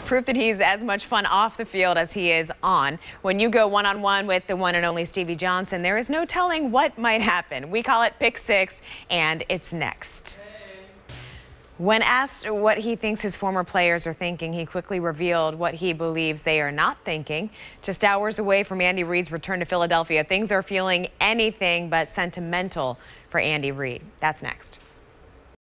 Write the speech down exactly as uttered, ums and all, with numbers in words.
Proof that he's as much fun off the field as he is on. When you go one-on-one with the one and only Stevie Johnson, there is no telling what might happen. We call it Pick Six, and it's next. When asked what he thinks his former players are thinking, he quickly revealed what he believes they are not thinking. Just hours away from Andy Reid's return to Philadelphia, things are feeling anything but sentimental for Andy Reid. That's next.